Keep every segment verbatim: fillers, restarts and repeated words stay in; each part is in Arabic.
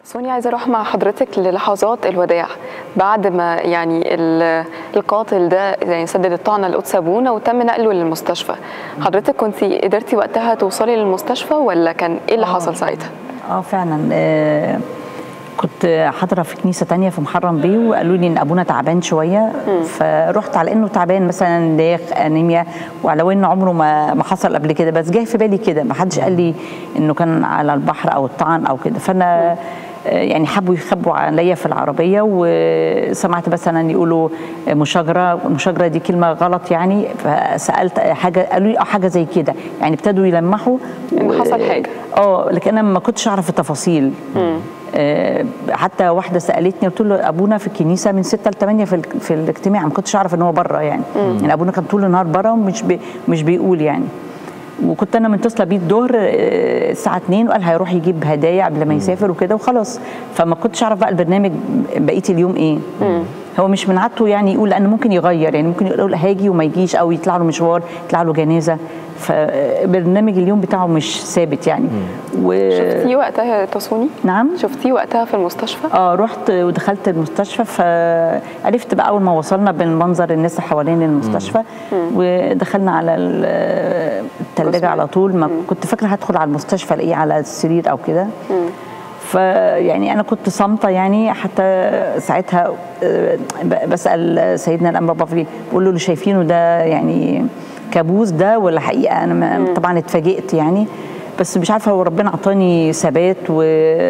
سونيا، عايزة أروح مع حضرتك للحظات الوداع بعد ما يعني القاتل ده يعني سدد الطعنة لقدس أبونا وتم نقله للمستشفى. حضرتك كنت قدرتي وقتها توصلي للمستشفى ولا كان إيه اللي حصل ساعتها؟ اه فعلا. آه كنت حاضره في كنيسه تانية في محرم بيه، وقالوا لي ان ابونا تعبان شويه، فرحت على انه تعبان مثلا داخ انيميا، وعلى انه عمره ما ما حصل قبل كده، بس جه في بالي كده، ما حدش قال لي انه كان على البحر او الطعن او كده. فانا يعني حبوا يخبوا عليا في العربيه، وسمعت مثلا يقولوا مشاجره. مشاجره دي كلمه غلط يعني، فسالت حاجه، قالوا لي اه حاجه زي كده، يعني ابتدوا يلمحوا ان و... حصل حاجه. اه لكن انا ما كنتش اعرف التفاصيل. مم. آه حتى واحده سالتني، قلت له ابونا في الكنيسه من ستة لثمانية في في الاجتماع، ما كنتش اعرف ان هو بره يعني. مم. يعني ابونا كان طول النهار بره ومش بي مش بيقول يعني. وكنت انا متصله بيه الظهر الساعه اتنين، وقال هيروح يجيب هدايا قبل ما يسافر وكده وخلاص. فما كنتش اعرف بقى البرنامج بقيه اليوم ايه. مم. هو مش من عادته يعني يقول، لانه ممكن يغير، يعني ممكن يقول هاجي وما يجيش، او يطلع له مشوار، يطلع له جنازه، فبرنامج اليوم بتاعه مش ثابت يعني. و... شفتيه وقتها يا تصوني؟ نعم، شفتيه وقتها في المستشفى؟ اه رحت ودخلت المستشفى، فعرفت بقى اول ما وصلنا بالمنظر الناس حوالين المستشفى. مم. ودخلنا على الثلاجه على طول. ما كنت فاكره هدخل على المستشفى الاقيه على السرير او كده. فيعني انا كنت صامته يعني، حتى ساعتها بسال سيدنا الانبا بافلي، بقول له اللي شايفينه ده يعني كابوس ده ولا حقيقه؟ انا طبعا اتفاجئت يعني، بس مش عارفه، هو ربنا عطاني ثبات. و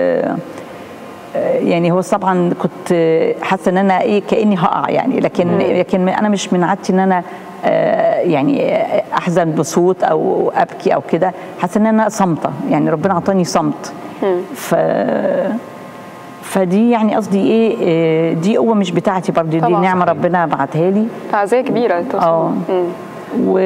يعني هو طبعا كنت حاسه ان انا ايه كاني هقع يعني، لكن لكن انا مش من عادتي ان انا يعني احزن بصوت او ابكي او كده. حاسه ان انا صامته يعني، ربنا عطاني صمت. ف فدي يعني قصدي ايه، دي قوه مش بتاعتي برضه، دي نعمه ربنا بعتها لي، تعزيه كبيره. اه و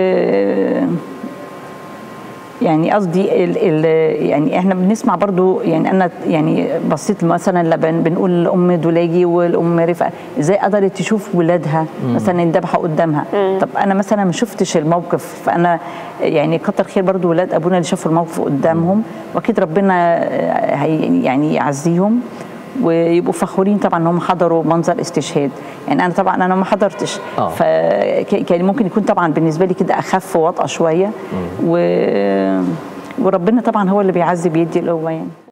يعني قصدي ال ال يعني احنا بنسمع برضو يعني، انا يعني بصيت مثلا لما بنقول الام دولاجي والام رفقه ازاي قدرت تشوف ولادها مثلا يندبحوا قدامها. مم. طب انا مثلا ما شفتش الموقف، فانا يعني كتر خير برضو ولاد ابونا اللي شافوا الموقف قدامهم، واكيد ربنا هي يعني يعزيهم ويبقوا فخورين طبعا ان هم حضروا منظر استشهاد. يعني انا طبعا انا ما حضرتش، آه. فكان ممكن يكون طبعا بالنسبه لي كده اخف وواطئه شويه. و... وربنا طبعا هو اللي بيعزي بيدي القوه يعني.